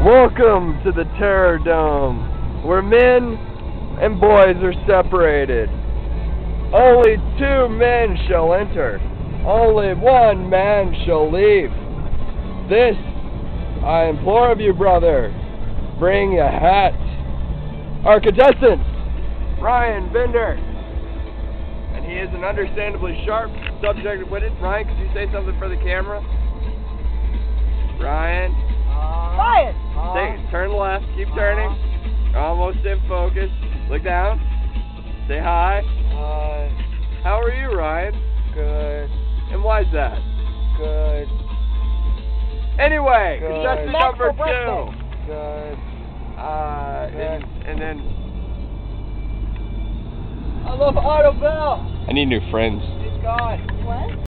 Welcome to the Terror Dome, where men and boys are separated. Only 2 men shall enter. Only 1 man shall leave. This, I implore of you, brother, bring a hat. Our contestant, Ryan Bender. And he is an understandably sharp subject with it. Ryan, could you say something for the camera? Ryan. Ryan! Turn left, keep turning. Almost in focus. Look down. Say hi. Hi. How are you, Ryan? Good. And why's that? Good. Anyway, Good. contestant number 2. Good. And then I love Otto Bell. I need new friends. He's gone. What?